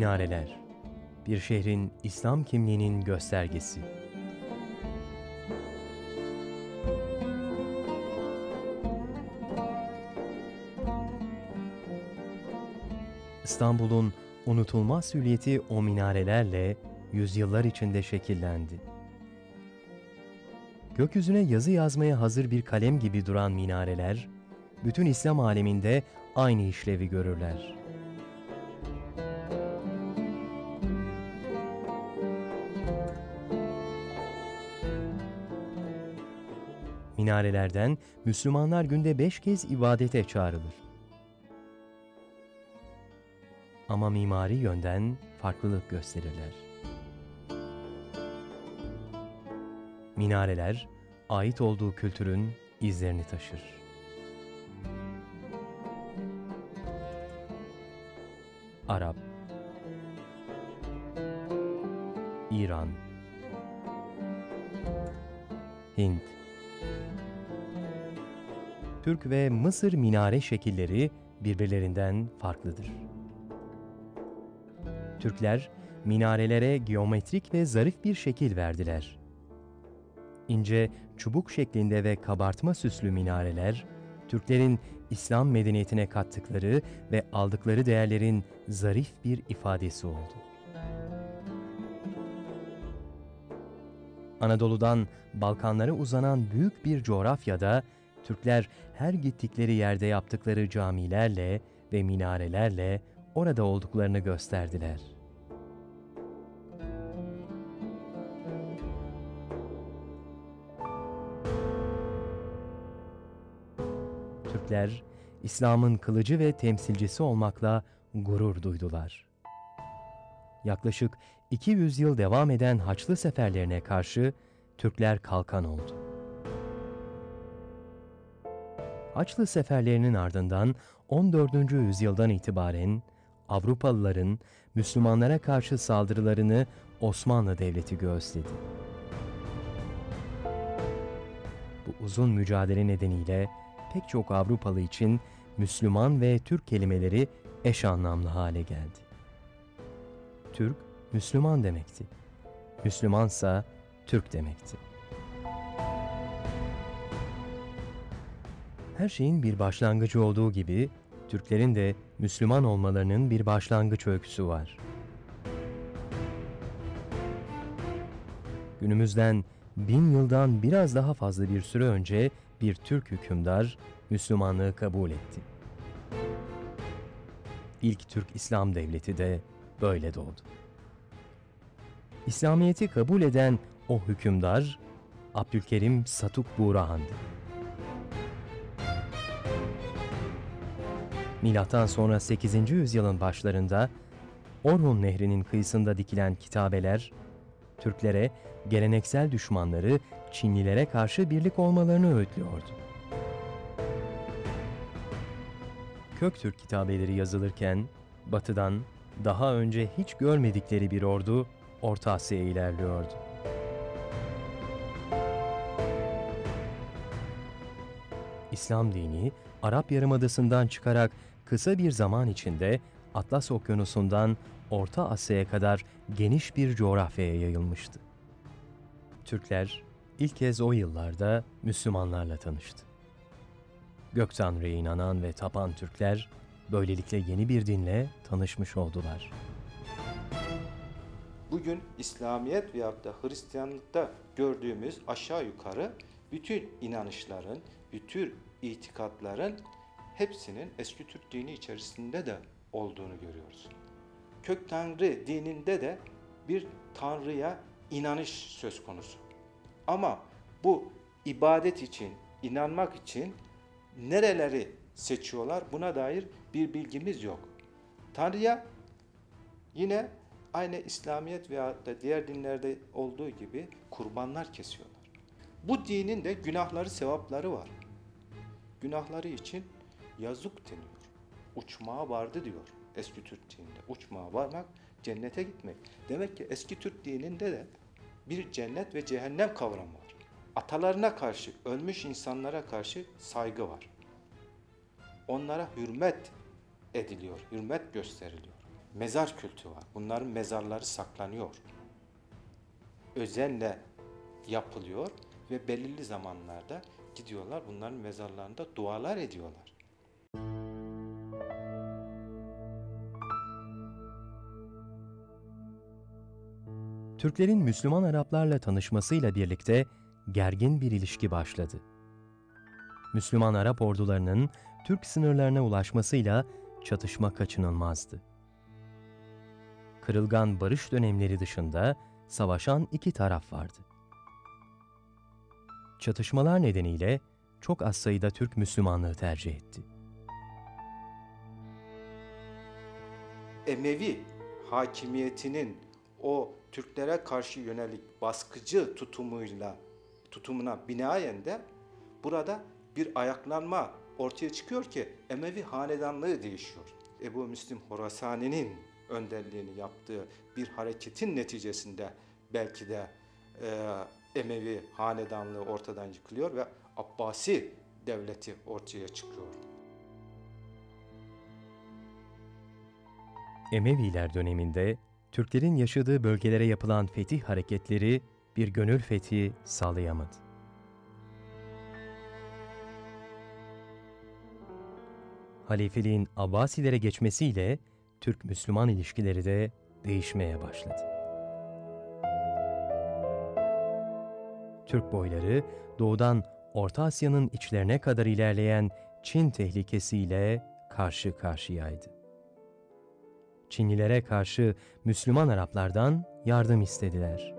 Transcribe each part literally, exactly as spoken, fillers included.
Minareler, bir şehrin İslam kimliğinin göstergesi. İstanbul'un unutulmaz hülyeti o minarelerle yüzyıllar içinde şekillendi. Gökyüzüne yazı yazmaya hazır bir kalem gibi duran minareler, bütün İslam aleminde aynı işlevi görürler. Minarelerden Müslümanlar günde beş kez ibadete çağrılır. Ama mimari yönden farklılık gösterirler. Minareler, ait olduğu kültürün izlerini taşır. Arap, İran, Hint, Türk ve Mısır minare şekilleri birbirlerinden farklıdır. Türkler, minarelere geometrik ve zarif bir şekil verdiler. İnce, çubuk şeklinde ve kabartma süslü minareler, Türklerin İslam medeniyetine kattıkları ve aldıkları değerlerin zarif bir ifadesi oldu. Anadolu'dan Balkanlara uzanan büyük bir coğrafyada, Türkler her gittikleri yerde yaptıkları camilerle ve minarelerle orada olduklarını gösterdiler. Türkler, İslam'ın kılıcı ve temsilcisi olmakla gurur duydular. Yaklaşık iki yüz yıl devam eden Haçlı seferlerine karşı Türkler kalkan oldu. Haçlı seferlerinin ardından on dördüncü yüzyıldan itibaren Avrupalıların Müslümanlara karşı saldırılarını Osmanlı Devleti göğüsledi. Bu uzun mücadele nedeniyle pek çok Avrupalı için Müslüman ve Türk kelimeleri eş anlamlı hale geldi. Türk, Müslüman demekti. Müslümansa Türk demekti. Her şeyin bir başlangıcı olduğu gibi, Türklerin de Müslüman olmalarının bir başlangıç öyküsü var. Günümüzden bin yıldan biraz daha fazla bir süre önce bir Türk hükümdar Müslümanlığı kabul etti. İlk Türk İslam Devleti de böyle doğdu. İslamiyet'i kabul eden o hükümdar Abdülkerim Satuk Buğrahan'dı. Milattan sonra sekizinci yüzyılın başlarında Orhun Nehri'nin kıyısında dikilen kitabeler, Türklere geleneksel düşmanları Çinlilere karşı birlik olmalarını öğütlüyordu. Köktürk kitabeleri yazılırken, batıdan daha önce hiç görmedikleri bir ordu Orta Asya'ya ilerliyordu. İslam dini, Arap Yarımadası'ndan çıkarak kısa bir zaman içinde Atlas Okyanusu'ndan Orta Asya'ya kadar geniş bir coğrafyaya yayılmıştı. Türkler ilk kez o yıllarda Müslümanlarla tanıştı. Gök Tanrı'ya inanan ve tapan Türkler böylelikle yeni bir dinle tanışmış oldular. Bugün İslamiyet veyahut da Hristiyanlıkta gördüğümüz aşağı yukarı bütün inanışların, bütün itikatların hepsinin eski Türk dini içerisinde de olduğunu görüyoruz. Kök Tanrı dininde de bir Tanrı'ya inanış söz konusu. Ama bu ibadet için, inanmak için nereleri seçiyorlar buna dair bir bilgimiz yok. Tanrı'ya yine aynı İslamiyet veya da diğer dinlerde olduğu gibi kurbanlar kesiyorlar. Bu dinin de günahları, sevapları var. Günahları için yazık deniyor. Uçmağa vardı diyor eski Türk dininde. Uçmağa varmak, cennete gitmek. Demek ki eski Türk dininde de bir cennet ve cehennem kavramı var. Atalarına karşı, ölmüş insanlara karşı saygı var. Onlara hürmet ediliyor, hürmet gösteriliyor. mezar kültü var. Bunların mezarları saklanıyor. Özenle yapılıyor ve belirli zamanlarda gidiyorlar bunların mezarlarında dualar ediyorlar. Türklerin Müslüman Araplarla tanışmasıyla birlikte gergin bir ilişki başladı. Müslüman Arap ordularının Türk sınırlarına ulaşmasıyla çatışma kaçınılmazdı. Kırılgan barış dönemleri dışında savaşan iki taraf vardı. Çatışmalar nedeniyle çok az sayıda Türk Müslümanlığı tercih etti. Emevi hakimiyetinin o Türklere karşı yönelik baskıcı tutumuyla tutumuna binaen de burada bir ayaklanma ortaya çıkıyor ki Emevi hanedanlığı değişiyor. Ebu Müslim Horasani'nin önderliğini yaptığı bir hareketin neticesinde belki de e, Emevi hanedanlığı ortadan yıkılıyor ve Abbasi devleti ortaya çıkıyor. Emeviler döneminde Türklerin yaşadığı bölgelere yapılan fetih hareketleri bir gönül fethi sağlayamadı. Halifeliğin Abbasilere geçmesiyle Türk-Müslüman ilişkileri de değişmeye başladı. Türk boyları doğudan Orta Asya'nın içlerine kadar ilerleyen Çin tehlikesiyle karşı karşıyaydı. Çinlilere karşı Müslüman Araplardan yardım istediler.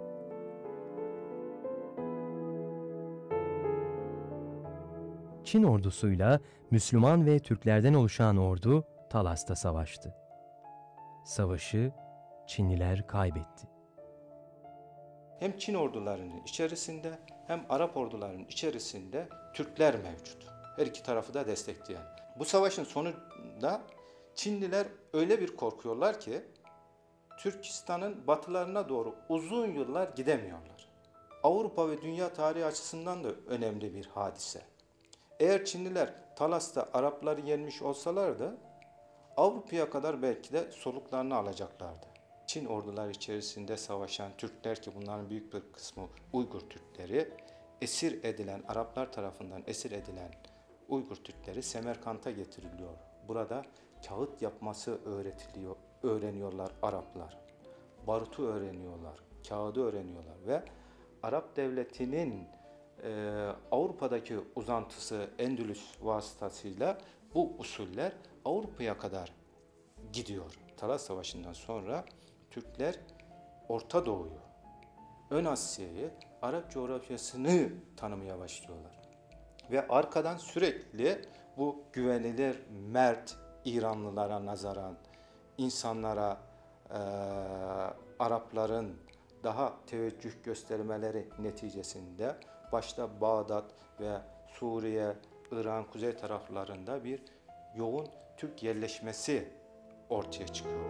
Çin ordusuyla Müslüman ve Türklerden oluşan ordu Talas'ta savaştı. Savaşı Çinliler kaybetti. Hem Çin ordularının içerisinde hem Arap ordularının içerisinde Türkler mevcut. Her iki tarafı da destekleyen. Bu savaşın sonunda Çinliler öyle bir korkuyorlar ki Türkistan'ın batılarına doğru uzun yıllar gidemiyorlar. Avrupa ve dünya tarihi açısından da önemli bir hadise. Eğer Çinliler Talas'ta Arapları yenmiş olsalardı Avrupa'ya kadar belki de soluklarını alacaklardı. Çin orduları içerisinde savaşan Türkler ki bunların büyük bir kısmı Uygur Türkleri, esir edilen Araplar tarafından esir edilen Uygur Türkleri Semerkant'a getiriliyor. Burada kağıt yapması öğretiliyor, öğreniyorlar Araplar. Barutu öğreniyorlar, kağıdı öğreniyorlar ve Arap devletinin e, Avrupa'daki uzantısı Endülüs vasıtasıyla bu usuller Avrupa'ya kadar gidiyor. Talas Savaşı'ndan sonra Türkler Orta Doğu'yu, Ön Asya'yı, Arap coğrafyasını tanımaya başlıyorlar. Ve arkadan sürekli bu güvenilir, mert İranlılara nazaran insanlara e, Arapların daha teveccüh göstermeleri neticesinde başta Bağdat ve Suriye, İran kuzey taraflarında bir yoğun Türk yerleşmesi ortaya çıkıyor.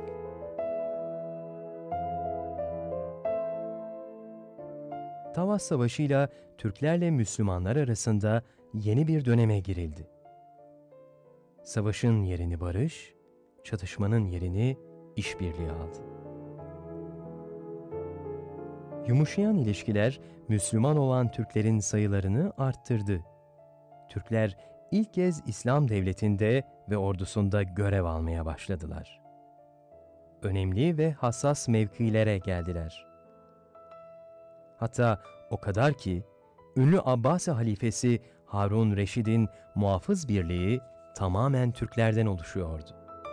Tavas Savaşı'yla Türklerle Müslümanlar arasında yeni bir döneme girildi. Savaşın yerini barış, çatışmanın yerini işbirliği aldı. Yumuşayan ilişkiler Müslüman olan Türklerin sayılarını arttırdı. Türkler ilk kez İslam devletinde ve ordusunda görev almaya başladılar. Önemli ve hassas mevkilere geldiler. Hatta o kadar ki ünlü Abbasi halifesi Harun Reşid'in muhafız birliği tamamen Türklerden oluşuyordu.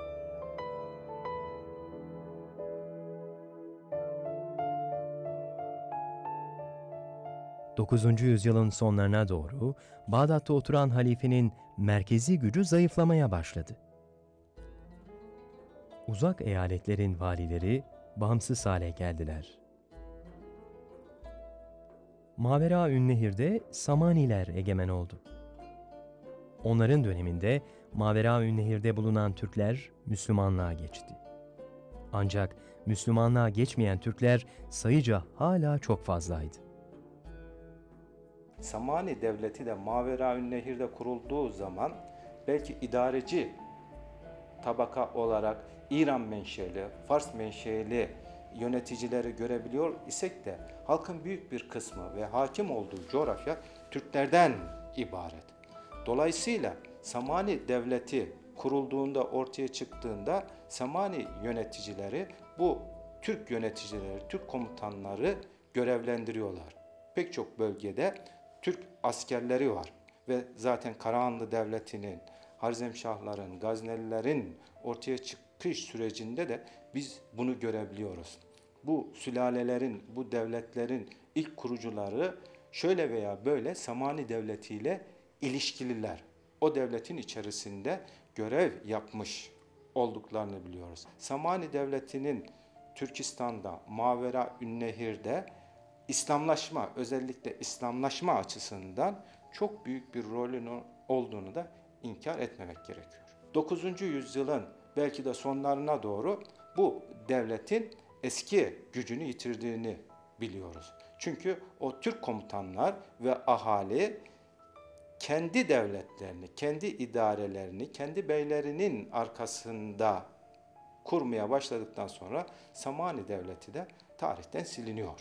dokuzuncu yüzyılın sonlarına doğru Bağdat'ta oturan halifenin merkezi gücü zayıflamaya başladı. Uzak eyaletlerin valileri bağımsız hale geldiler. Maveraünnehir'de Samaniler egemen oldu. Onların döneminde Maveraünnehir'de bulunan Türkler Müslümanlığa geçti. Ancak Müslümanlığa geçmeyen Türkler sayıca hala çok fazlaydı. Samani Devleti de Maveraünnehir'de kurulduğu zaman belki idareci tabaka olarak İran menşeli, Fars menşeli yöneticileri görebiliyor isek de halkın büyük bir kısmı ve hakim olduğu coğrafya Türklerden ibaret. Dolayısıyla Samani Devleti kurulduğunda, ortaya çıktığında Samani yöneticileri bu Türk yöneticileri, Türk komutanları görevlendiriyorlar. Pek çok bölgede Türk askerleri var ve zaten Karahanlı Devleti'nin, Harizmşahların, Gaznelilerin ortaya çıkış sürecinde de biz bunu görebiliyoruz. Bu sülalelerin, bu devletlerin ilk kurucuları şöyle veya böyle Samani Devleti ile ilişkililer. O devletin içerisinde görev yapmış olduklarını biliyoruz. Samani Devleti'nin Türkistan'da, Mavera Ünnehir'de İslamlaşma, özellikle İslamlaşma açısından çok büyük bir rolünün olduğunu da inkar etmemek gerekiyor. dokuzuncu yüzyılın belki de sonlarına doğru bu devletin eski gücünü yitirdiğini biliyoruz. Çünkü o Türk komutanlar ve ahali kendi devletlerini, kendi idarelerini, kendi beylerinin arkasında kurmaya başladıktan sonra Samani Devleti de tarihten siliniyor.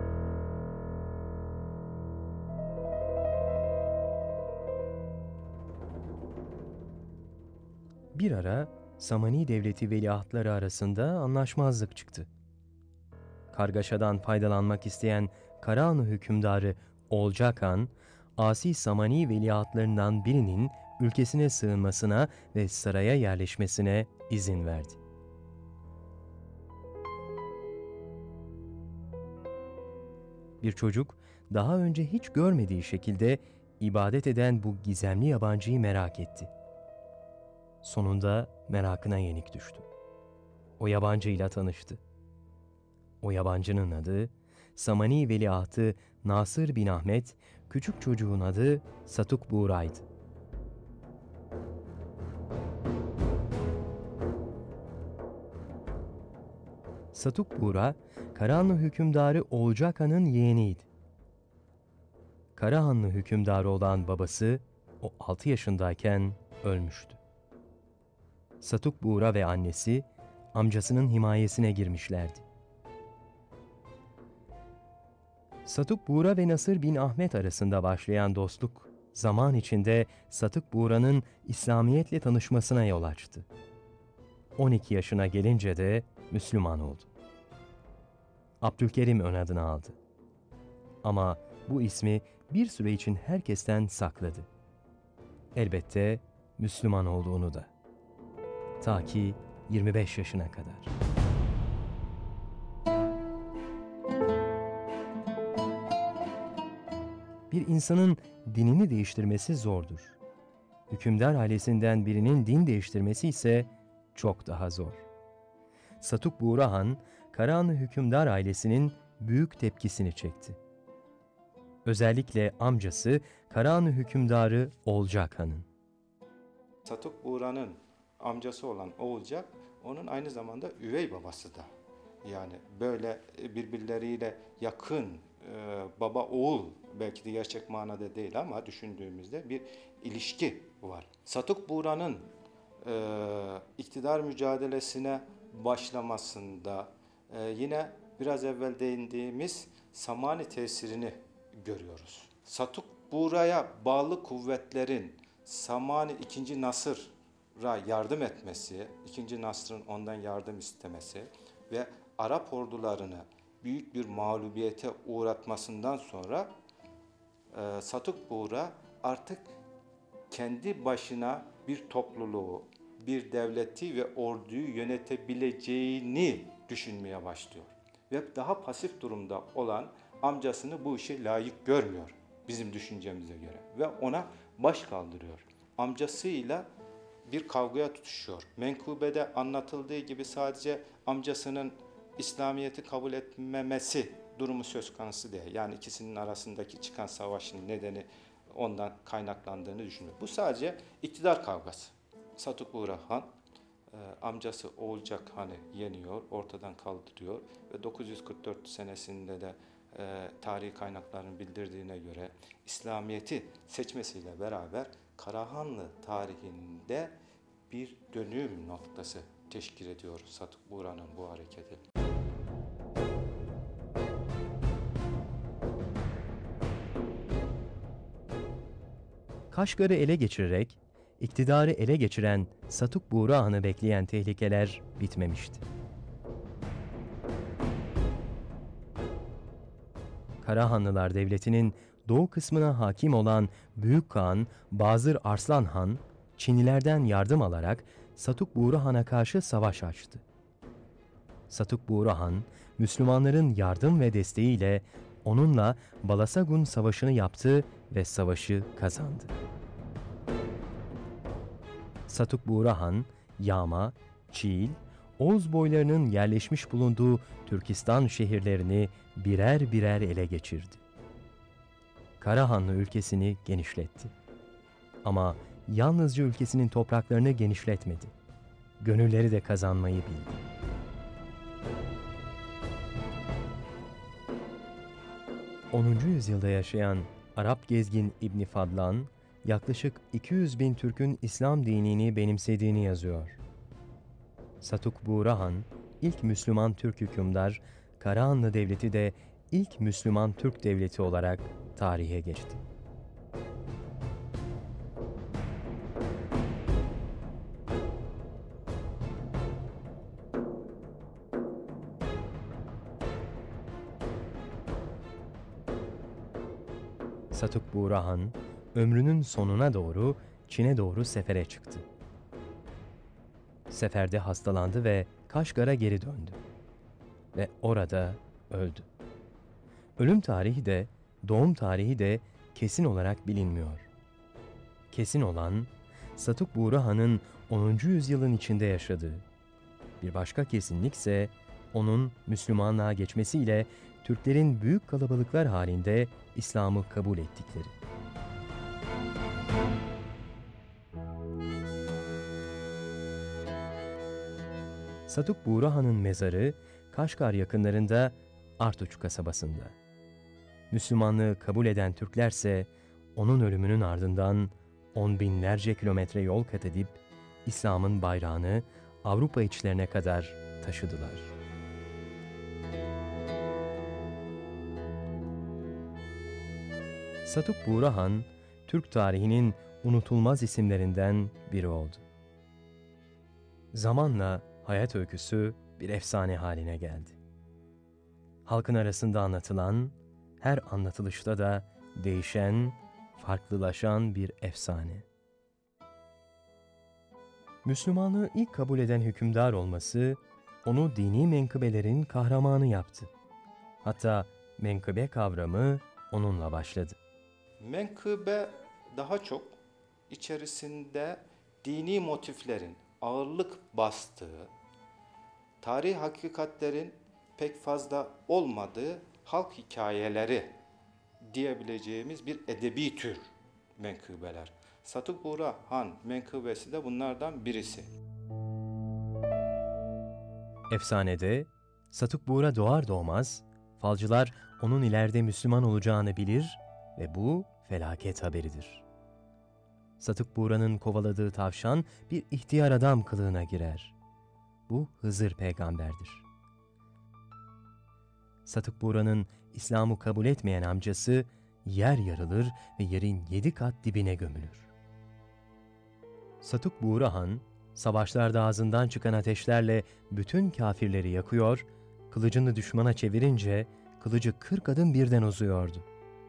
Bir ara Samani Devleti veliahtları arasında anlaşmazlık çıktı. Kargaşadan faydalanmak isteyen Karahanlı hükümdarı Olcak Han, asi Samani veliahtlarından birinin ülkesine sığınmasına ve saraya yerleşmesine izin verdi. Bir çocuk daha önce hiç görmediği şekilde ibadet eden bu gizemli yabancıyı merak etti. Sonunda merakına yenik düştü. O yabancıyla tanıştı. O yabancının adı Samani veliahtı Nasır bin Ahmet, küçük çocuğun adı Satuk Buğra'ydı. Satuk Buğra, Karahanlı hükümdarı Olcak Han'ın yeğeniydi. Karahanlı hükümdarı olan babası o altı yaşındayken ölmüştü. Satuk Buğra ve annesi amcasının himayesine girmişlerdi. Satuk Buğra ve Nasır bin Ahmet arasında başlayan dostluk, zaman içinde Satuk Buğra'nın İslamiyetle tanışmasına yol açtı. on iki yaşına gelince de Müslüman oldu. Abdülkerim ön adını aldı. Ama bu ismi bir süre için herkesten sakladı. Elbette Müslüman olduğunu da. Ta ki yirmi beş yaşına kadar. Bir insanın dinini değiştirmesi zordur. Hükümdar ailesinden birinin din değiştirmesi ise çok daha zor. Satuk Buğra Han, Karahanlı hükümdar ailesinin büyük tepkisini çekti. Özellikle amcası Karahanlı hükümdarı Olcak Han'ın. Satuk Buğra'nın amcası olan Oğulcak, onun aynı zamanda üvey babası da. Yani böyle birbirleriyle yakın e, baba oğul, belki de gerçek manada değil ama düşündüğümüzde bir ilişki var. Satuk Buğra'nın e, iktidar mücadelesine başlamasında e, yine biraz evvel değindiğimiz Samani tesirini görüyoruz. Satuk Buğra'ya bağlı kuvvetlerin Samani ikinci. Nasır'a yardım etmesi, ikinci. Nasır'ın ondan yardım istemesi ve Arap ordularını büyük bir mağlubiyete uğratmasından sonra e, Satuk Buğra artık kendi başına bir topluluğu, bir devleti ve orduyu yönetebileceğini düşünmeye başlıyor. Ve daha pasif durumda olan amcasını bu işe layık görmüyor bizim düşüncemize göre ve ona baş kaldırıyor. Amcasıyla bir kavgaya tutuşuyor. Menkıbe'de anlatıldığı gibi sadece amcasının İslamiyet'i kabul etmemesi durumu söz konusu değil. Yani ikisinin arasındaki çıkan savaşın nedeni ondan kaynaklandığını düşünüyor. Bu sadece iktidar kavgası. Satuk Buğra Han e, amcası Oğulcak Han'ı yeniyor, ortadan kaldırıyor ve dokuz yüz kırk dört senesinde de e, tarihi kaynakların bildirdiğine göre İslamiyet'i seçmesiyle beraber Karahanlı tarihinde bir dönüm noktası teşkil ediyor Satuk Buğra'nın bu hareketi. Kaşgar'ı ele geçirerek, iktidarı ele geçiren Satuk Buğra Han'ı bekleyen tehlikeler bitmemişti. Karahanlılar Devleti'nin doğu kısmına hakim olan Büyük Kağan Bazır Arslan Han, Çinlilerden yardım alarak Satuk Buğra Han'a karşı savaş açtı. Satuk Buğra Han, Müslümanların yardım ve desteğiyle onunla Balasagun Savaşı'nı yaptı ve savaşı kazandı. Satuk Buğra Han, Yağma, Çiğil, Oğuz boylarının yerleşmiş bulunduğu Türkistan şehirlerini birer birer ele geçirdi. Karahanlı ülkesini genişletti. Ama yalnızca ülkesinin topraklarını genişletmedi. Gönülleri de kazanmayı bildi. onuncu yüzyılda yaşayan Arap gezgin İbn Fadlan, yaklaşık iki yüz bin Türk'ün İslam dinini benimsediğini yazıyor. Satuk Buğra Han, ilk Müslüman Türk hükümdar, Karahanlı Devleti de ilk Müslüman Türk Devleti olarak tarihe geçti. Satuk Buğra Han, ömrünün sonuna doğru Çin'e doğru sefere çıktı. Seferde hastalandı ve Kaşgar'a geri döndü. Ve orada öldü. Ölüm tarihi de, doğum tarihi de kesin olarak bilinmiyor. Kesin olan, Satuk Buğra Han'ın onuncu yüzyılın içinde yaşadığı. Bir başka kesinlikse, onun Müslümanlığa geçmesiyle Türklerin büyük kalabalıklar halinde İslam'ı kabul ettikleri. Satuk Buğra Han'ın mezarı Kaşgar yakınlarında Artuç kasabasında. Müslümanlığı kabul eden Türklerse onun ölümünün ardından on binlerce kilometre yol kat edip İslam'ın bayrağını Avrupa içlerine kadar taşıdılar. Satuk Buğra Han, Türk tarihinin unutulmaz isimlerinden biri oldu. Zamanla hayat öyküsü bir efsane haline geldi. Halkın arasında anlatılan, her anlatılışta da değişen, farklılaşan bir efsane. Müslümanlığı ilk kabul eden hükümdar olması, onu dini menkıbelerin kahramanı yaptı. Hatta menkıbe kavramı onunla başladı. Menkıbe daha çok içerisinde dini motiflerin ağırlık bastığı, tarih hakikatlerin pek fazla olmadığı halk hikayeleri diyebileceğimiz bir edebi tür menkıbeler. Satuk Buğra Han menkıbesi de bunlardan birisi. Efsanede Satuk Buğra doğar doğmaz falcılar onun ileride Müslüman olacağını bilir ve bu felaket haberidir. Satuk Buğra'nın kovaladığı tavşan bir ihtiyar adam kılığına girer. Bu Hızır peygamberdir. Satuk Buğra'nın İslam'ı kabul etmeyen amcası yer yarılır ve yerin yedi kat dibine gömülür. Satuk Buğra Han, savaşlarda ağzından çıkan ateşlerle bütün kafirleri yakıyor, kılıcını düşmana çevirince kılıcı kırk adım birden uzuyordu.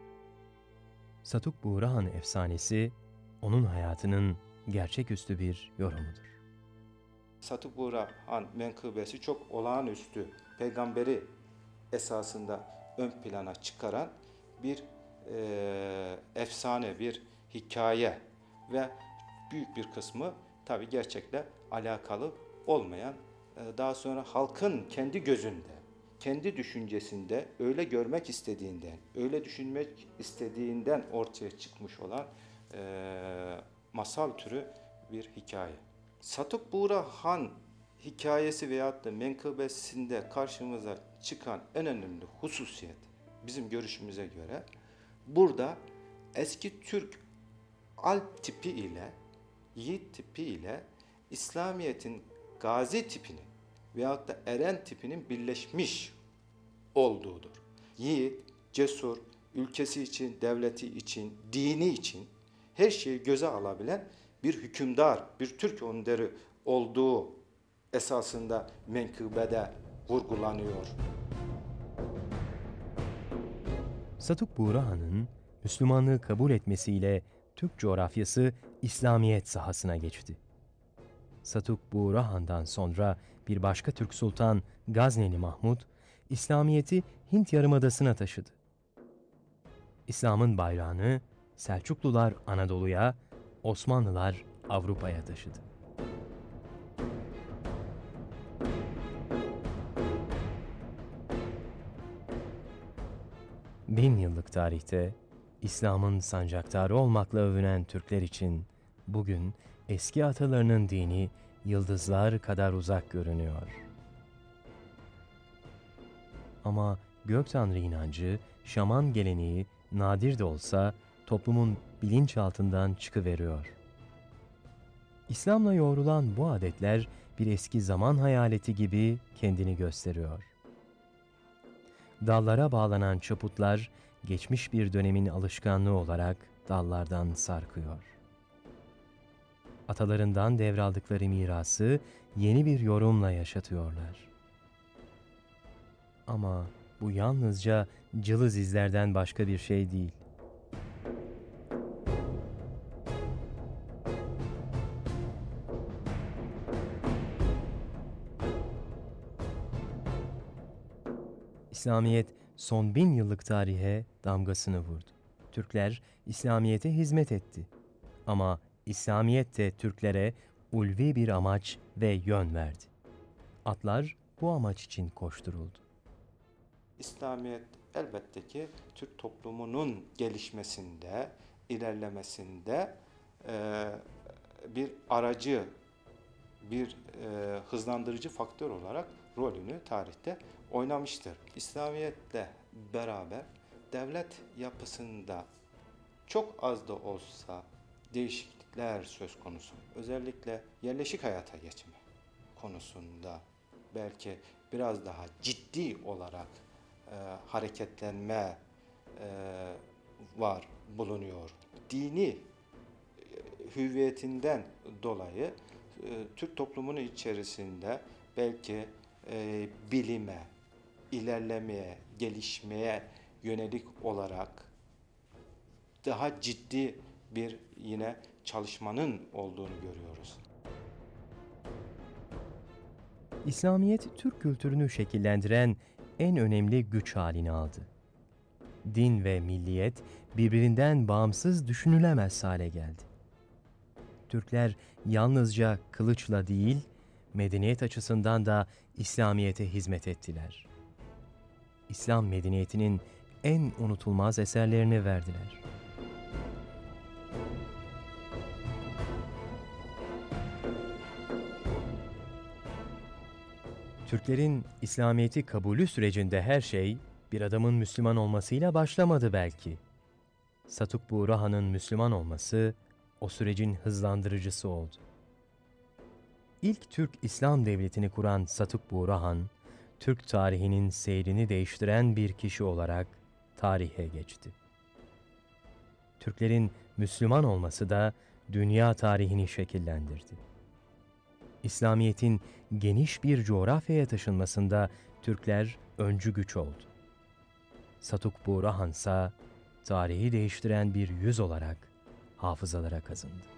Satuk Buğra Han efsanesi, onun hayatının gerçeküstü bir yorumudur. Satuk Buğra Han menkıbesi çok olağanüstü, peygamberi esasında ön plana çıkaran bir e, efsane, bir hikaye ve büyük bir kısmı tabi gerçekle alakalı olmayan, e, daha sonra halkın kendi gözünde, kendi düşüncesinde öyle görmek istediğinden, öyle düşünmek istediğinden ortaya çıkmış olan e, masal türü bir hikaye. Satuk Buğra Han hikayesi veyahut da menkıbesinde karşımıza çıkan en önemli hususiyet bizim görüşümüze göre burada eski Türk Alp tipi ile Yiğit tipi ile İslamiyet'in gazi tipinin veyahut da eren tipinin birleşmiş olduğudur. Yiğit, cesur, ülkesi için, devleti için, dini için her şeyi göze alabilen bir hükümdar, bir Türk önderi olduğu esasında menkıbede vurgulanıyor. Satuk Buğra Han'ın Müslümanlığı kabul etmesiyle Türk coğrafyası İslamiyet sahasına geçti. Satuk Buğra Han'dan sonra bir başka Türk sultan Gazneli Mahmud, İslamiyet'i Hint Yarımadası'na taşıdı. İslam'ın bayrağını Selçuklular Anadolu'ya, Osmanlılar Avrupa'ya taşıdı. Bin yıllık tarihte İslam'ın sancaktarı olmakla övünen Türkler için bugün eski atalarının dini yıldızlar kadar uzak görünüyor. Ama gök tanrı inancı, şaman geleneği nadir de olsa toplumun bilinçaltından çıkıveriyor. İslam'la yoğrulan bu adetler bir eski zaman hayaleti gibi kendini gösteriyor. Dallara bağlanan çaputlar geçmiş bir dönemin alışkanlığı olarak dallardan sarkıyor. Atalarından devraldıkları mirası yeni bir yorumla yaşatıyorlar. Ama bu yalnızca cılız izlerden başka bir şey değil. İslamiyet son bin yıllık tarihe damgasını vurdu. Türkler İslamiyet'e hizmet etti. Ama İslamiyet de Türklere ulvi bir amaç ve yön verdi. Atlar bu amaç için koşturuldu. İslamiyet elbette ki Türk toplumunun gelişmesinde, ilerlemesinde e, bir aracı, bir e, hızlandırıcı faktör olarak rolünü tarihte oynamıştır. İslamiyetle beraber devlet yapısında çok az da olsa değişiklikler söz konusu. Özellikle yerleşik hayata geçme konusunda belki biraz daha ciddi olarak e, hareketlenme e, var, bulunuyor. Dini e, hüviyetinden dolayı e, Türk toplumunun içerisinde belki e, bilime, ilerlemeye, gelişmeye yönelik olarak daha ciddi bir yine çalışmanın olduğunu görüyoruz. İslamiyet, Türk kültürünü şekillendiren en önemli güç halini aldı. Din ve milliyet birbirinden bağımsız düşünülemez hale geldi. Türkler yalnızca kılıçla değil, medeniyet açısından da İslamiyet'e hizmet ettiler. İslam medeniyetinin en unutulmaz eserlerini verdiler. Türklerin İslamiyet'i kabulü sürecinde her şey bir adamın Müslüman olmasıyla başlamadı belki. Satuk Buğra Han'ın Müslüman olması o sürecin hızlandırıcısı oldu. İlk Türk İslam devletini kuran Satuk Buğra Han, Türk tarihinin seyrini değiştiren bir kişi olarak tarihe geçti. Türklerin Müslüman olması da dünya tarihini şekillendirdi. İslamiyet'in geniş bir coğrafyaya taşınmasında Türkler öncü güç oldu. Satuk Buğra Han ise tarihi değiştiren bir yüz olarak hafızalara kazındı.